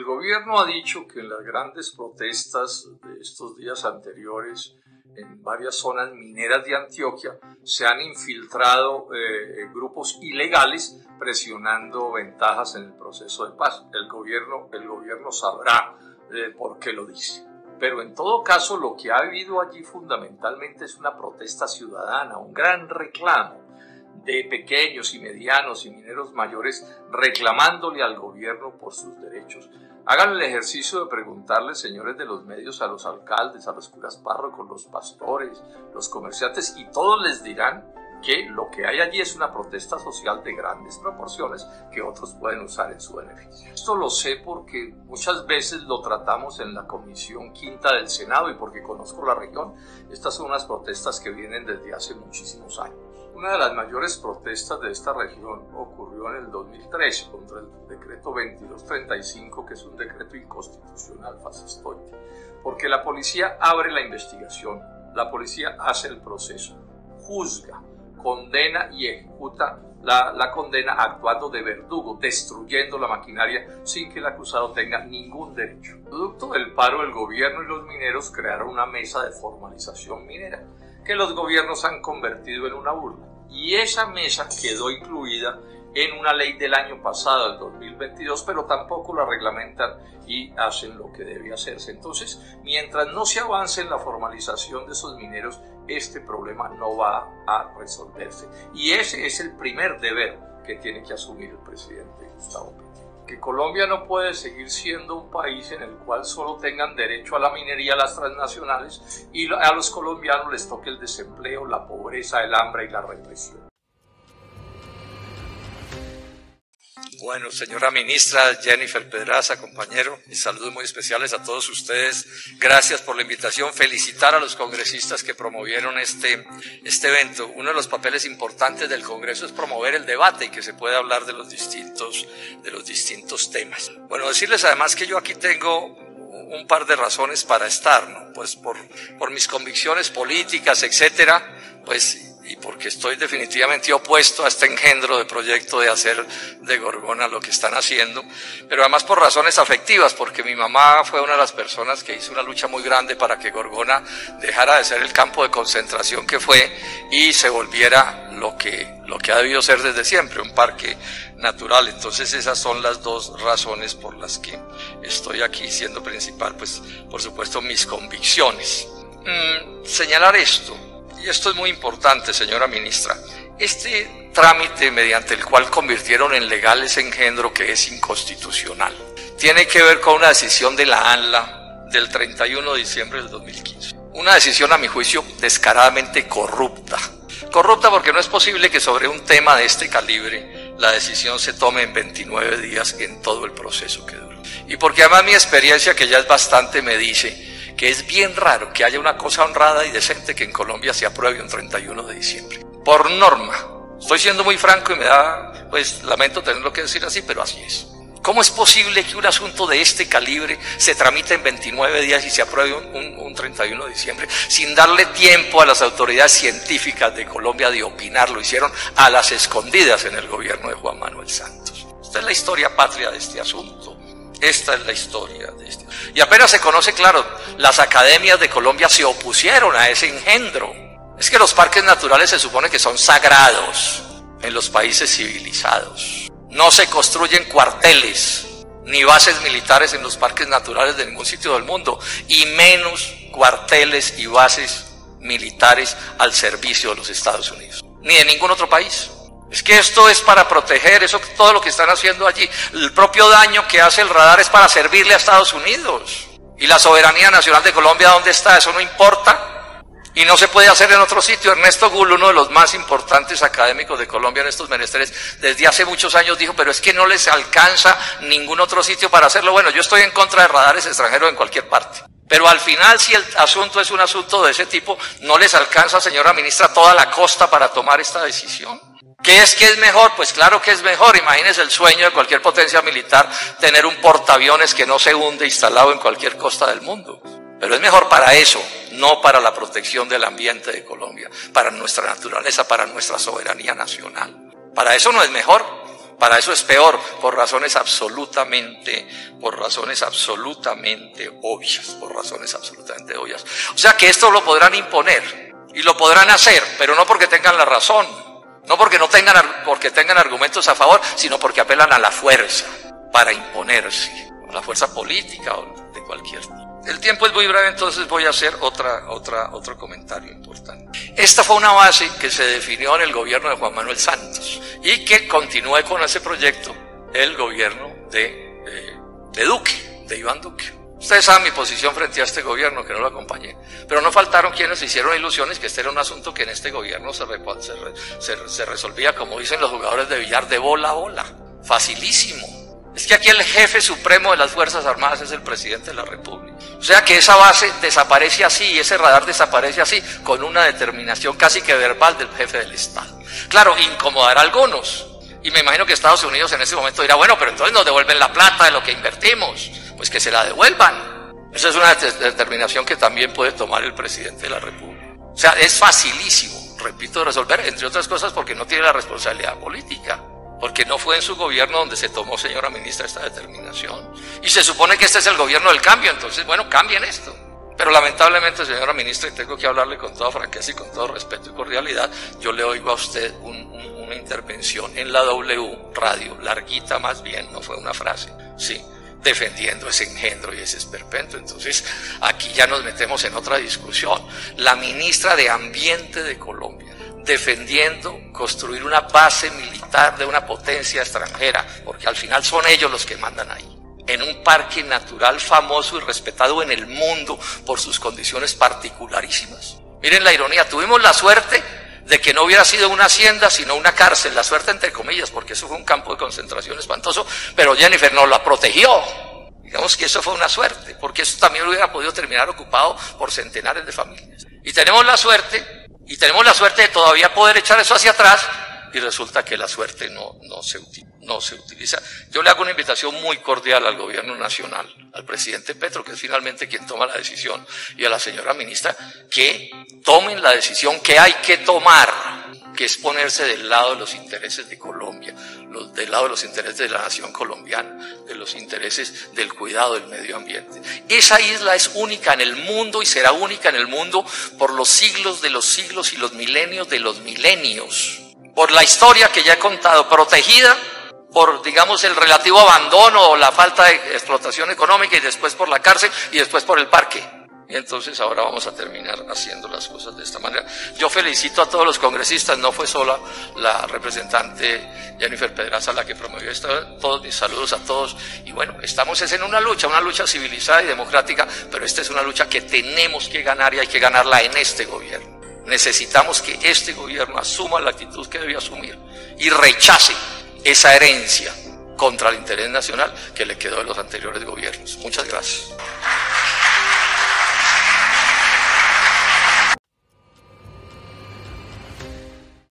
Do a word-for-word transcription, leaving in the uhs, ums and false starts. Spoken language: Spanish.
El gobierno ha dicho que en las grandes protestas de estos días anteriores en varias zonas mineras de Antioquia se han infiltrado eh, grupos ilegales presionando ventajas en el proceso de paz. El gobierno, el gobierno sabrá eh, por qué lo dice. Pero en todo caso lo que ha habido allí fundamentalmente es una protesta ciudadana, un gran reclamo de pequeños y medianos y mineros mayores reclamándole al gobierno por sus derechos. Hagan el ejercicio de preguntarle, señores de los medios, a los alcaldes, a los curas párrocos, los pastores, los comerciantes, y todos les dirán que lo que hay allí es una protesta social de grandes proporciones que otros pueden usar en su beneficio. Esto lo sé porque muchas veces lo tratamos en la Comisión Quinta del Senado y porque conozco la región. Estas son unas protestas que vienen desde hace muchísimos años. Una de las mayores protestas de esta región ocurrió en el dos mil trece contra el decreto veintidós treinta y cinco, que es un decreto inconstitucional fascistoide, porque la policía abre la investigación, la policía hace el proceso, juzga, condena y ejecuta la, la condena actuando de verdugo, destruyendo la maquinaria sin que el acusado tenga ningún derecho. Producto del paro, el gobierno y los mineros crearon una mesa de formalización minera que los gobiernos han convertido en una burla. Y esa mesa quedó incluida en una ley del año pasado, el dos mil veintidós, pero tampoco la reglamentan y hacen lo que debe hacerse. Entonces, mientras no se avance en la formalización de esos mineros, este problema no va a resolverse. Y ese es el primer deber que tiene que asumir el presidente Gustavo Petro. Que Colombia no puede seguir siendo un país en el cual solo tengan derecho a la minería las transnacionales y a los colombianos les toque el desempleo, la pobreza, el hambre y la represión. Bueno, señora ministra Jennifer Pedraza, compañero, mis saludos muy especiales a todos ustedes. Gracias por la invitación. Felicitar a los congresistas que promovieron este, este evento. Uno de los papeles importantes del Congreso es promover el debate y que se pueda hablar de los distintos, de los distintos temas. Bueno, decirles además que yo aquí tengo un par de razones para estar, ¿no? Pues por, por mis convicciones políticas, etcétera, pues, y porque estoy definitivamente opuesto a este engendro de proyecto de hacer de Gorgona lo que están haciendo, pero además por razones afectivas, porque mi mamá fue una de las personas que hizo una lucha muy grande para que Gorgona dejara de ser el campo de concentración que fue y se volviera lo que, lo que ha debido ser desde siempre, un parque natural. Entonces esas son las dos razones por las que estoy aquí, siendo principal, pues por supuesto mis convicciones. Mm, señalar esto, y esto es muy importante, señora ministra, este trámite mediante el cual convirtieron en legal ese engendro que es inconstitucional, tiene que ver con una decisión de la ANLA del treinta y uno de diciembre del dos mil quince. Una decisión, a mi juicio, descaradamente corrupta. Corrupta porque no es posible que sobre un tema de este calibre la decisión se tome en veintinueve días en todo el proceso que duró. Y porque además mi experiencia, que ya es bastante, me dice que es bien raro que haya una cosa honrada y decente que en Colombia se apruebe un treinta y uno de diciembre. Por norma. Estoy siendo muy franco y me da, pues, lamento tenerlo que decir así, pero así es. ¿Cómo es posible que un asunto de este calibre se tramite en veintinueve días y se apruebe un, un, un treinta y uno de diciembre sin darle tiempo a las autoridades científicas de Colombia de opinar? Lo hicieron a las escondidas en el gobierno de Juan Manuel Santos. Esta es la historia patria de este asunto. Esta es la historia de este. Y apenas se conoce, claro, las academias de Colombia se opusieron a ese engendro. Es que los parques naturales se supone que son sagrados en los países civilizados. No se construyen cuarteles ni bases militares en los parques naturales de ningún sitio del mundo, y menos cuarteles y bases militares al servicio de los Estados Unidos, ni de ningún otro país. Es que esto es para proteger, eso, todo lo que están haciendo allí, el propio daño que hace el radar es para servirle a Estados Unidos. Y la soberanía nacional de Colombia, ¿dónde está? Eso no importa. Y no se puede hacer en otro sitio. Ernesto Gull, uno de los más importantes académicos de Colombia en estos menesteres, desde hace muchos años dijo, pero es que no les alcanza ningún otro sitio para hacerlo. Bueno, yo estoy en contra de radares extranjeros en cualquier parte. Pero al final, si el asunto es un asunto de ese tipo, no les alcanza, señora ministra, toda la costa para tomar esta decisión. ¿Qué es que es mejor? Pues claro que es mejor. Imagínense el sueño de cualquier potencia militar, tener un portaaviones que no se hunde instalado en cualquier costa del mundo. Pero es mejor para eso, no para la protección del ambiente de Colombia, para nuestra naturaleza, para nuestra soberanía nacional. Para eso no es mejor. Para eso es peor, por razones absolutamente, por razones absolutamente obvias, por razones absolutamente obvias. O sea que esto lo podrán imponer y lo podrán hacer, pero no porque tengan la razón, no porque no tengan, porque tengan argumentos a favor, sino porque apelan a la fuerza para imponerse, a la fuerza política o de cualquier tipo. El tiempo es muy breve, entonces voy a hacer otra, otra, otro comentario importante. Esta fue una base que se definió en el gobierno de Juan Manuel Santos y que continúe con ese proyecto el gobierno de, de, de Duque, de Iván Duque. Ustedes saben mi posición frente a este gobierno, que no lo acompañé, pero no faltaron quienes hicieron ilusiones que este era un asunto que en este gobierno se, se, se, se resolvía, como dicen los jugadores de billar, de bola a bola. Facilísimo. Es que aquí el jefe supremo de las Fuerzas Armadas es el presidente de la República. O sea que esa base desaparece así, y ese radar desaparece así, con una determinación casi que verbal del jefe del Estado. Claro, incomodará a algunos, y me imagino que Estados Unidos en ese momento dirá, bueno, pero entonces nos devuelven la plata de lo que invertimos, pues que se la devuelvan. Esa es una determinación que también puede tomar el presidente de la República. O sea, es facilísimo, repito, de resolver, entre otras cosas porque no tiene la responsabilidad política. Porque no fue en su gobierno donde se tomó, señora ministra, esta determinación. Y se supone que este es el gobierno del cambio, entonces, bueno, cambien esto. Pero lamentablemente, señora ministra, y tengo que hablarle con toda franqueza y con todo respeto y cordialidad, yo le oigo a usted un, un, una intervención en la W Radio, larguita más bien, no fue una frase, sí, defendiendo ese engendro y ese esperpento. Entonces, aquí ya nos metemos en otra discusión. La ministra de Ambiente de Colombia, defendiendo construir una base militar de una potencia extranjera, porque al final son ellos los que mandan ahí, en un parque natural famoso y respetado en el mundo por sus condiciones particularísimas. Miren la ironía, tuvimos la suerte de que no hubiera sido una hacienda sino una cárcel, la suerte entre comillas, porque eso fue un campo de concentración espantoso, pero Jennifer nos la protegió. Digamos que eso fue una suerte, porque eso también hubiera podido terminar ocupado por centenares de familias. Y tenemos la suerte Y tenemos la suerte de todavía poder echar eso hacia atrás, y resulta que la suerte no, no, se, no se utiliza. Yo le hago una invitación muy cordial al gobierno nacional, al presidente Petro, que es finalmente quien toma la decisión, y a la señora ministra, que tomen la decisión que hay que tomar, que es ponerse del lado de los intereses de Colombia, los, del lado de los intereses de la nación colombiana, de los intereses del cuidado del medio ambiente. Esa isla es única en el mundo y será única en el mundo por los siglos de los siglos y los milenios de los milenios. Por la historia que ya he contado, protegida por, digamos, el relativo abandono o la falta de explotación económica, y después por la cárcel y después por el parque. Y entonces ahora vamos a terminar haciendo las cosas de esta manera. Yo felicito a todos los congresistas, no fue sola la representante Jennifer Pedraza la que promovió esto, todos mis saludos a todos. Y bueno, estamos es en una lucha, una lucha civilizada y democrática, pero esta es una lucha que tenemos que ganar, y hay que ganarla en este gobierno. Necesitamos que este gobierno asuma la actitud que debe asumir y rechace esa herencia contra el interés nacional que le quedó de los anteriores gobiernos. Muchas gracias.